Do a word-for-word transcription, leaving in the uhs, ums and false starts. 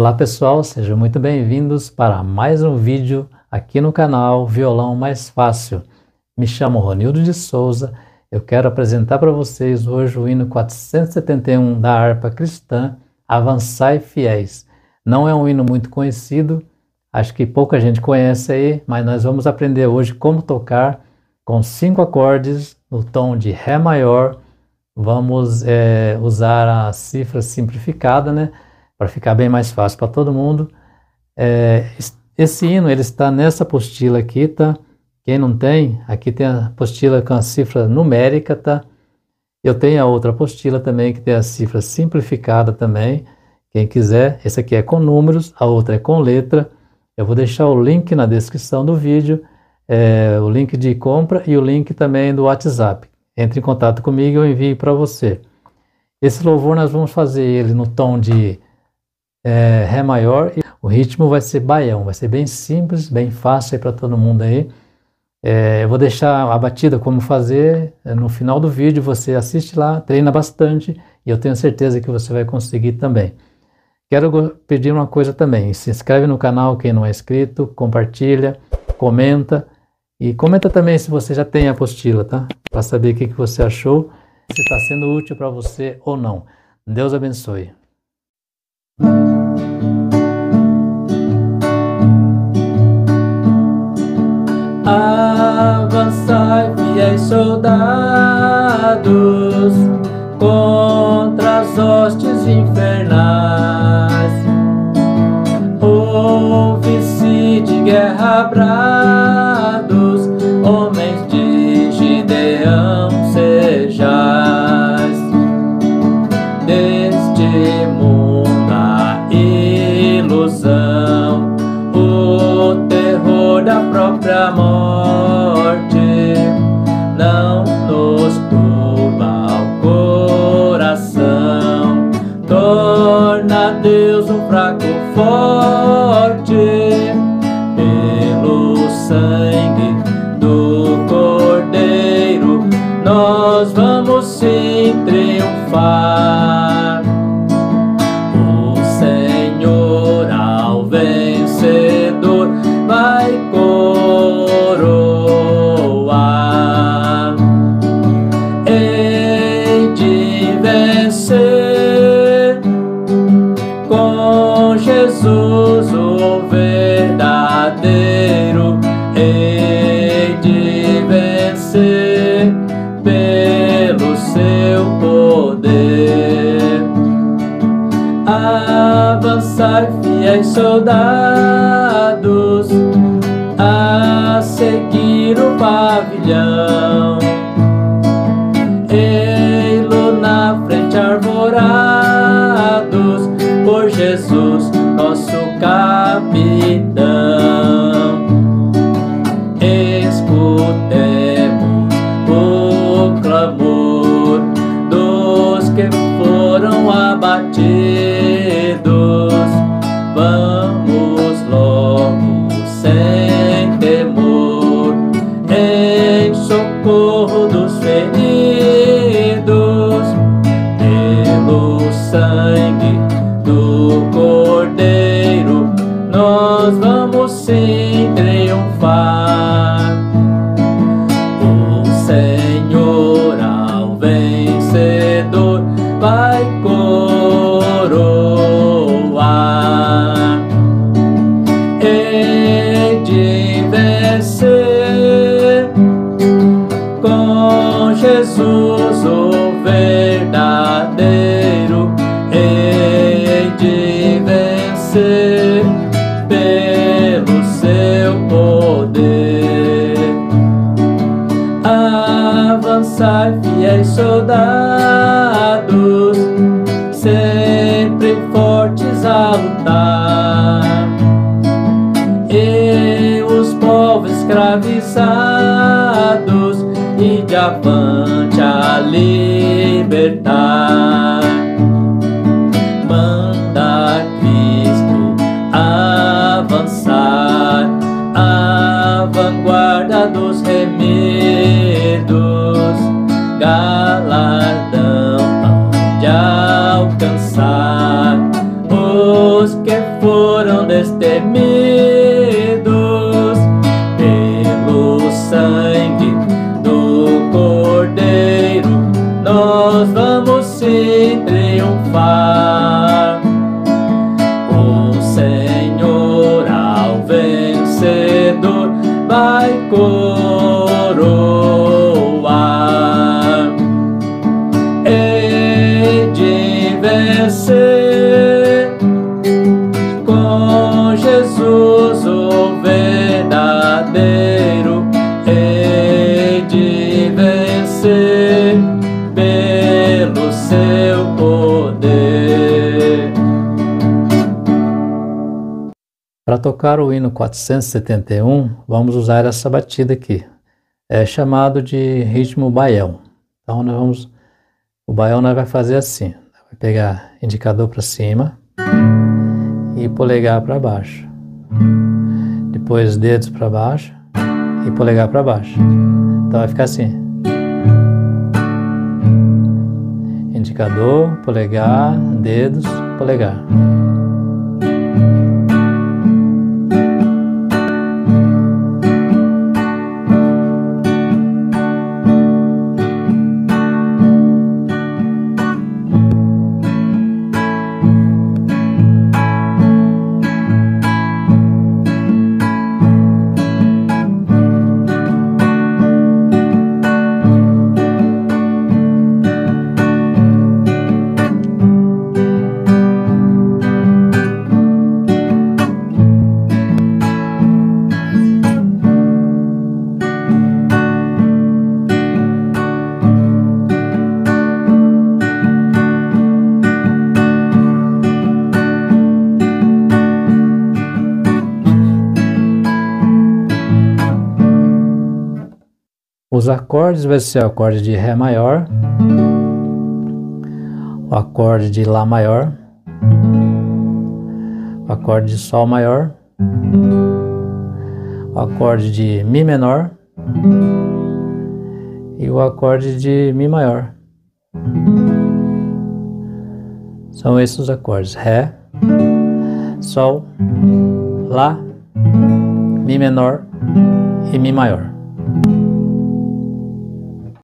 Olá pessoal, sejam muito bem-vindos para mais um vídeo aqui no canal Violão Mais Fácil. Me chamo Ronildo de Souza, eu quero apresentar para vocês hoje o hino quatrocentos e setenta e um da harpa cristã, Avançai Fiéis. Não é um hino muito conhecido, acho que pouca gente conhece aí, mas nós vamos aprender hoje como tocar com cinco acordes no tom de Ré maior. Vamos é, usar a cifra simplificada, né? Para ficar bem mais fácil para todo mundo. É, esse hino ele está nessa apostila aqui, tá? Quem não tem, aqui tem a apostila com a cifra numérica, tá? Eu tenho a outra apostila também que tem a cifra simplificada também. Quem quiser, esse aqui é com números, a outra é com letra. Eu vou deixar o link na descrição do vídeo, é, o link de compra e o link também do WhatsApp. Entre em contato comigo e eu envio para você. Esse louvor nós vamos fazer ele no tom de É, Ré maior, e o ritmo vai ser baião, vai ser bem simples, bem fácil para todo mundo aí. É, eu vou deixar a batida como fazer no final do vídeo, você assiste lá, treina bastante e eu tenho certeza que você vai conseguir também. Quero pedir uma coisa também, se inscreve no canal quem não é inscrito, compartilha, comenta e comenta também se você já tem a apostila, tá? Para saber o que, que você achou, se está sendo útil para você ou não. Deus abençoe. Avançai, fiéis soldados, contra as hostes infernais. Ouve-se de guerra brados, homens de Gideão sejais. Deste mundo a ilusão, o terror da própria morte não nos turba o coração. Torna Deus um fraco forte, pelo sangue do Cordeiro nós vamos sim triunfar. O Senhor ao vencedor vai coroar. Hei de vencer com Jesus o verdadeiro. Hei de vencer pelo seu poder. Avançar, fiéis soldados, a seguir o pavilhão. Ei-lo na frente arvorados, por Jesus nosso capitão. Escutemos o clamor dos que foram abatidos. Vamos logo sem temor em socorro dos feridos. Pelo sangue do Cordeiro nós vamos sim triunfar. O Senhor ao vencedor vai coroar. Hei de vencer com Jesus o verdadeiro. Hei de vencer pelo seu poder. Avançai, fiéis soldados, sempre fortes a lutar. E os povos escravizados e de avante a libertar. Manda Cristo avançar, a vanguarda dos remidos. Galardão hão de alcançar os que nós vamos sim triunfar. O Senhor ao vencedor vai coroar. Hei de vencer com Jesus o verdadeiro. Hei de vencer pelo seu poder. Para tocar o hino quatrocentos e setenta e um, vamos usar essa batida aqui. É chamado de ritmo baião. Então nós vamos, o baião nós vai fazer assim. Vai pegar indicador para cima e polegar para baixo. Depois dedos para baixo e polegar para baixo. Então vai ficar assim. Indicador, polegar, dedos, polegar. Os acordes vai ser o acorde de Ré maior, o acorde de Lá maior, o acorde de Sol maior, o acorde de Mi menor e o acorde de Mi maior. São esses os acordes: Ré, Sol, Lá, Mi menor e Mi maior.